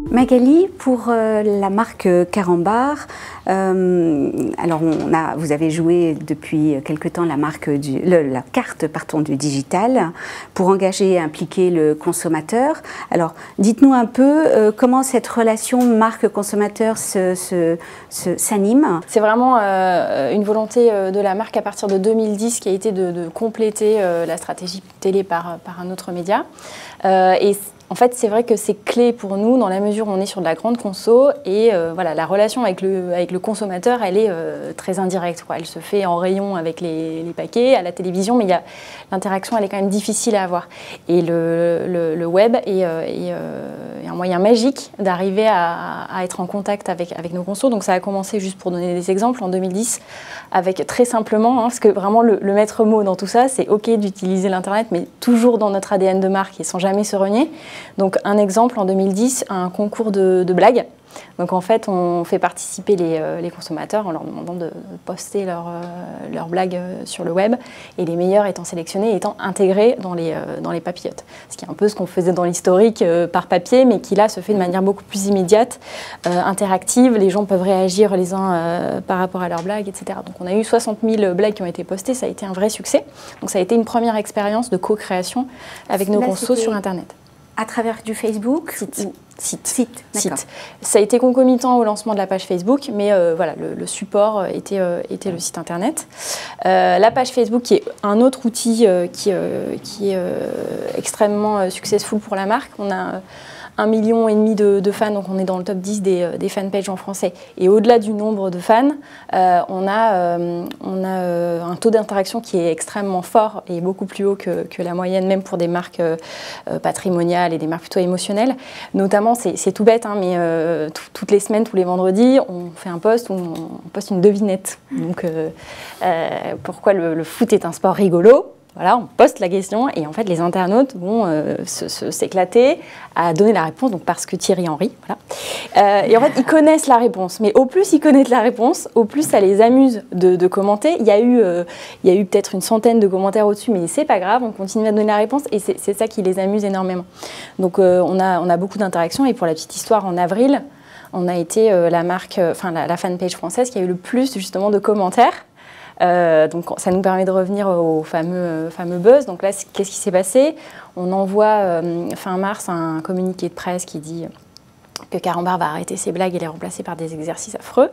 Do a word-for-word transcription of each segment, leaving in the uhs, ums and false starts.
Magali, pour euh, la marque Carambar, euh, alors on a, vous avez joué depuis quelque temps la, marque du, le, la carte pardon, du digital pour engager et impliquer le consommateur. Alors dites-nous un peu euh, comment cette relation marque-consommateur s'anime. Se, se, C'est vraiment euh, une volonté de la marque à partir de deux mille dix qui a été de, de compléter euh, la stratégie télé par, par un autre média. Euh, et En fait, c'est vrai que c'est clé pour nous dans la mesure où on est sur de la grande conso et euh, voilà, la relation avec le, avec le consommateur, elle est euh, très indirecte, quoi. Elle se fait en rayon avec les, les paquets, à la télévision, mais l'interaction, elle est quand même difficile à avoir. Et le, le, le web est, euh, est, euh, est un moyen magique d'arriver à, à être en contact avec, avec nos consos. Donc ça a commencé, juste pour donner des exemples, en deux mille dix, avec très simplement, hein, parce que vraiment le, le maître mot dans tout ça, c'est OK d'utiliser l'Internet, mais toujours dans notre A D N de marque et sans jamais se renier. Donc un exemple, en deux mille dix, un concours de, de blagues. Donc en fait, on fait participer les, euh, les consommateurs en leur demandant de, de poster leurs euh, leur blagues sur le web et les meilleurs étant sélectionnés et étant intégrés dans les, euh, dans les papillotes. Ce qui est un peu ce qu'on faisait dans l'historique euh, par papier, mais qui là se fait de manière beaucoup plus immédiate, euh, interactive. Les gens peuvent réagir les uns euh, par rapport à leurs blagues, et cetera. Donc on a eu soixante mille blagues qui ont été postées, ça a été un vrai succès. Donc ça a été une première expérience de co-création avec nos consos sur Internet. À travers du Facebook? Site. Site. Site, Site. Ça a été concomitant au lancement de la page Facebook, mais euh, voilà, le, le support était, euh, était le site Internet. Euh, la page Facebook, qui est un autre outil euh, qui, euh, qui est euh, extrêmement euh, successful pour la marque. On a euh, un million et demi de, de fans, donc on est dans le top dix des, des fanpages en français. Et au-delà du nombre de fans, euh, on a, euh, on a euh, un taux d'interaction qui est extrêmement fort et beaucoup plus haut que, que la moyenne, même pour des marques euh, patrimoniales et des marques plutôt émotionnelles. Notamment, c'est tout bête, hein, mais euh, toutes les semaines, tous les vendredis, on fait un post où on poste une devinette. Donc, euh, euh, pourquoi le, le foot est un sport rigolo ? Voilà, on poste la question et en fait les internautes vont euh, s'éclater à donner la réponse, donc parce que Thierry Henry, voilà. Euh, et en fait ils connaissent la réponse, mais au plus ils connaissent la réponse, au plus ça les amuse de, de commenter. Il y a eu, euh, il y a eu peut-être une centaine de commentaires au-dessus, mais c'est pas grave, on continue à donner la réponse et c'est ça qui les amuse énormément. Donc euh, on a, on a beaucoup d'interactions et pour la petite histoire, en avril, on a été euh, la marque, enfin la, la fanpage française qui a eu le plus justement de commentaires. Euh, donc ça nous permet de revenir au fameux, fameux buzz. Donc là, qu'est-ce qui s'est passé? On envoie euh, fin mars un communiqué de presse qui dit que Carambar va arrêter ses blagues et les remplacer par des exercices affreux.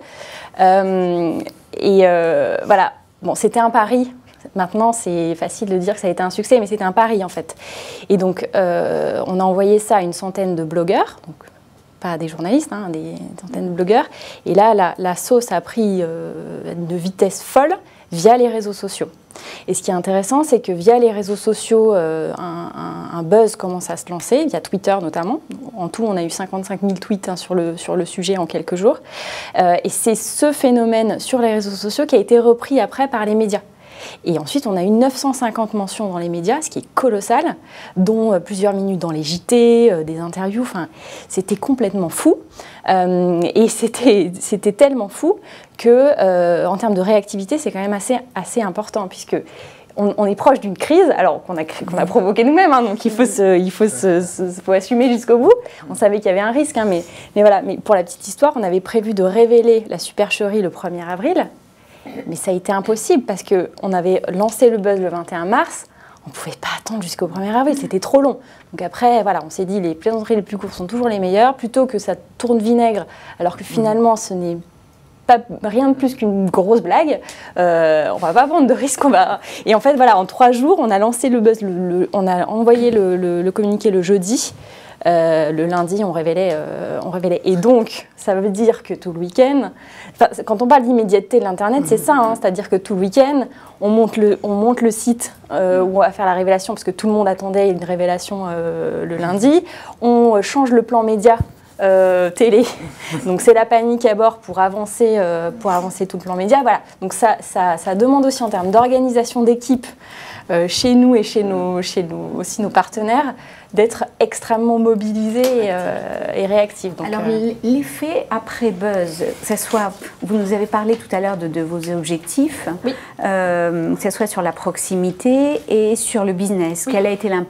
Euh, et euh, voilà, bon, c'était un pari. Maintenant, c'est facile de dire que ça a été un succès, mais c'était un pari en fait. Et donc, euh, on a envoyé ça à une centaine de blogueurs. Donc, pas des journalistes, hein, des centaines de blogueurs. Et là, la, la sauce a pris euh, de vitesse folle via les réseaux sociaux. Et ce qui est intéressant, c'est que via les réseaux sociaux, euh, un, un, un buzz commence à se lancer, via Twitter notamment. En tout, on a eu cinquante-cinq mille tweets hein, sur, le, sur le sujet en quelques jours. Euh, et c'est ce phénomène sur les réseaux sociaux qui a été repris après par les médias. Et ensuite, on a eu neuf cent cinquante mentions dans les médias, ce qui est colossal, dont euh, plusieurs minutes dans les J T, euh, des interviews, enfin, c'était complètement fou. Euh, et c'était c'était tellement fou que, euh, en termes de réactivité, c'est quand même assez, assez important, puisque on, on est proche d'une crise, alors qu'on a, qu'on a provoquée nous-mêmes, hein, donc il faut, se, il faut, se, se, faut assumer jusqu'au bout. On savait qu'il y avait un risque, hein, mais, mais voilà. Mais pour la petite histoire, on avait prévu de révéler la supercherie le premier avril. Mais ça a été impossible parce qu'on avait lancé le buzz le vingt et un mars, on ne pouvait pas attendre jusqu'au premier avril, c'était trop long. Donc après, voilà, on s'est dit les plaisanteries les plus courtes sont toujours les meilleures, plutôt que ça tourne vinaigre, alors que finalement ce n'est pas rien de plus qu'une grosse blague, euh, on ne va pas prendre de risques. On va... Et en fait, voilà, en trois jours, on a lancé le buzz, le, le, on a envoyé le, le, le communiqué le jeudi. Euh, le lundi, on révélait, euh, on révélait. Et donc, ça veut dire que tout le week-end, quand on parle d'immédiateté de l'Internet, c'est ça, hein, c'est-à-dire que tout le week-end, on monte le, on monte le site euh, où on va faire la révélation, parce que tout le monde attendait une révélation euh, le lundi. On change le plan média euh, télé, donc c'est la panique à bord pour avancer, euh, pour avancer tout le plan média. Voilà. Donc ça, ça, ça demande aussi en termes d'organisation d'équipe, Euh, chez nous et chez, nos, chez nos, aussi nos partenaires, d'être extrêmement mobilisés et, euh, et réactifs. Donc, Alors, euh... l'effet après buzz, que ça soit, vous nous avez parlé tout à l'heure de, de vos objectifs, oui. euh, que ce soit sur la proximité et sur le business, oui. Quel a été l'impact ?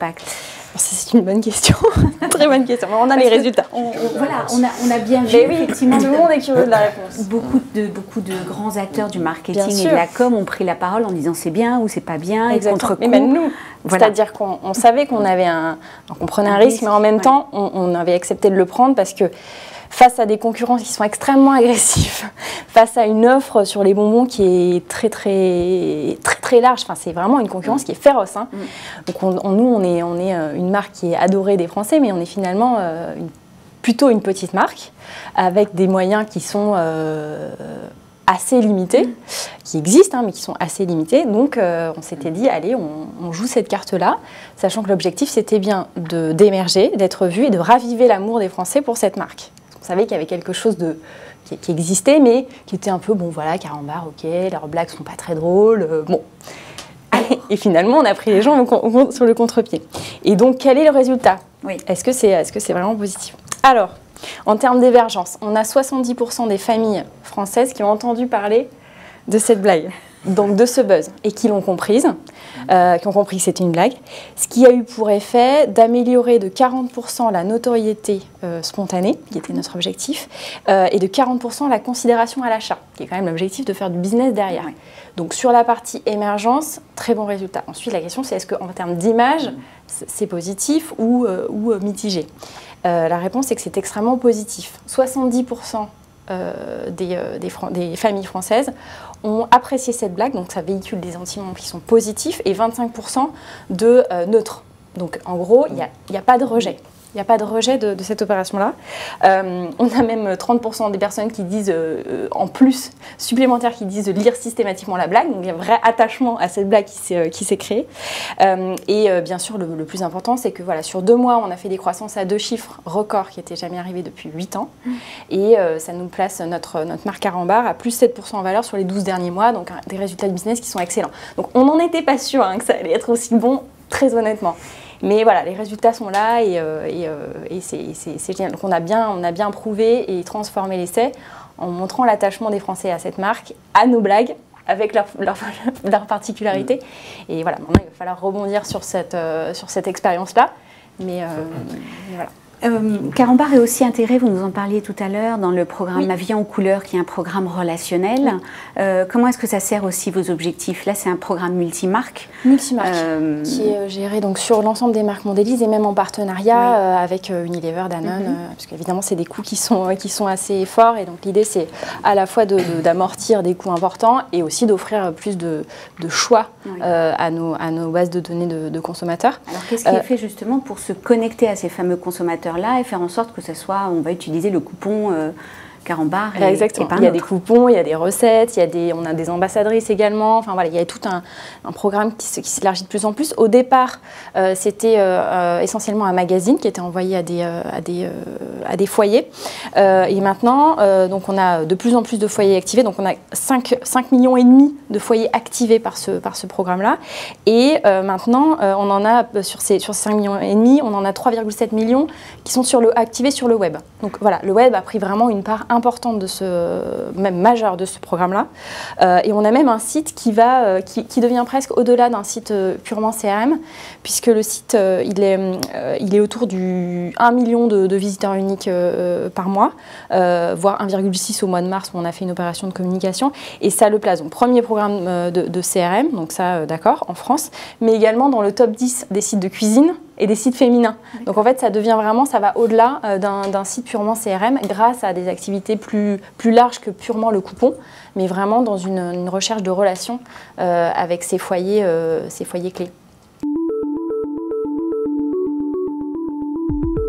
C'est une bonne question, très bonne question. On a Parce les résultats. On, on, voilà, on a, on a bien vu. Mais oui, effectivement, tout le monde est curieux de la réponse. Beaucoup de, beaucoup de grands acteurs du marketing et de la com ont pris la parole en disant c'est bien ou c'est pas bien. Exactement. Et contre mais même nous, voilà. C'est-à-dire qu'on on savait qu'on avait un, qu'on prenait un, un risque, risque, mais en même ouais. temps, on, on avait accepté de le prendre parce que face à des concurrents qui sont extrêmement agressifs, face à une offre sur les bonbons qui est très très très très large, enfin c'est vraiment une concurrence qui est féroce. Hein. Donc on, on, nous on est on est une marque qui est adorée des Français, mais on est finalement euh, une, plutôt une petite marque avec des moyens qui sont euh, assez limités, qui existent, hein, mais qui sont assez limités. Donc euh, on s'était dit allez, on, on joue cette carte-là, sachant que l'objectif c'était bien de d'émerger, d'être vu et de raviver l'amour des Français pour cette marque. On savait qu'il y avait quelque chose de, qui, qui existait, mais qui était un peu, bon voilà, Carambar, ok, leurs blagues sont pas très drôles, euh, bon. Et finalement, on a pris les gens au, au, sur le contre-pied. Et donc, quel est le résultat? Oui. Est-ce que c'est est-ce que c'est vraiment positif? Alors, en termes d'émergence, on a soixante-dix pour cent des familles françaises qui ont entendu parler de cette blague, donc de ce buzz, et qui l'ont comprise, euh, qui ont compris que c'était une blague, ce qui a eu pour effet d'améliorer de quarante pour cent la notoriété euh, spontanée, qui était notre objectif, euh, et de quarante pour cent la considération à l'achat, qui est quand même l'objectif de faire du business derrière. Oui. Donc sur la partie émergence, très bon résultat. Ensuite, la question c'est est-ce qu'en termes d'image, c'est positif ou, euh, ou euh, mitigé? euh, La réponse est que c'est extrêmement positif. soixante-dix pour cent Euh, des, euh, des, des familles françaises ont apprécié cette blague, donc ça véhicule des sentiments qui sont positifs, et vingt-cinq pour cent de euh, neutres. Donc en gros, il n'y a, y a pas de rejet. Il n'y a pas de rejet de, de cette opération-là. Euh, on a même trente pour cent des personnes qui disent, euh, en plus, supplémentaires, qui disent de lire systématiquement la blague. Donc il y a un vrai attachement à cette blague qui s'est, euh, qui s'est créée. Euh, et euh, bien sûr, le, le plus important, c'est que voilà, sur deux mois, on a fait des croissances à deux chiffres records qui n'étaient jamais arrivés depuis huit ans. Mmh. Et euh, ça nous place notre, notre marque Carambar à plus sept pour cent en valeur sur les douze derniers mois. Donc un, des résultats de business qui sont excellents. Donc on n'en était pas sûr hein, que ça allait être aussi bon, très honnêtement. Mais voilà, les résultats sont là et, euh, et, euh, et c'est, c'est, c'est génial. Donc on a, bien, on a bien prouvé et transformé l'essai en montrant l'attachement des Français à cette marque, à nos blagues, avec leurs leur, leur particularités. Mmh. Et voilà, maintenant il va falloir rebondir sur cette, euh, sur cette expérience-là. Mais, euh, mais voilà. Euh, Carambar est aussi intégré, vous nous en parliez tout à l'heure, dans le programme oui. Ma vie en couleur, qui est un programme relationnel. Oui. Euh, comment est-ce que ça sert aussi vos objectifs? Là, c'est un programme multimarque. Multimarque, euh, qui est géré donc, sur l'ensemble des marques Mondelez et même en partenariat oui. euh, avec euh, Unilever, Danone, mm-hmm. euh, parce qu'évidemment, c'est des coûts qui sont, euh, qui sont assez forts. Et donc, l'idée, c'est à la fois de, de, d'amortir des coûts importants et aussi d'offrir plus de, de choix oui. euh, à, nos, à nos bases de données de, de consommateurs. Alors, qu'est-ce qui euh, est fait justement pour se connecter à ces fameux consommateurs là et faire en sorte que ce soit, on va utiliser le coupon euh, Carambar et, exactement. et pas il y a autre. Des coupons, il y a des recettes, il y a des, on a des ambassadrices également. Enfin voilà, il y a tout un, un programme qui, se, qui s'élargit de plus en plus. Au départ, euh, c'était euh, essentiellement un magazine qui était envoyé à des, euh, à des, euh, à des foyers. Euh, et maintenant, euh, donc on a de plus en plus de foyers activés. Donc on a cinq millions et demi de foyers activés par ce, par ce programme-là. Et euh, maintenant, euh, on en a sur ces, sur ces cinq millions et demi, on en a trois virgule sept millions qui sont sur le, activés sur le web. Donc voilà, le web a pris vraiment une part importante de ce, même majeure de ce programme-là. Euh, et on a même un site qui, va, euh, qui, qui devient presque au-delà d'un site euh, purement C R M, puisque le site, euh, il, est, euh, il est autour du un million de, de visiteurs uniques euh, par mois, euh, voire un virgule six au mois de mars où on a fait une opération de communication. Et ça le place. Donc, premier programme euh, de, de C R M, donc ça, euh, d'accord, en France, mais également dans le top dix des sites de cuisine et des sites féminins. D'accord. Donc en fait, ça devient vraiment, ça va au-delà euh, d'un, d'un site purement C R M grâce à des activités plus, plus larges que purement le coupon, mais vraiment dans une, une recherche de relations euh, avec ces foyers, euh, ces foyers clés.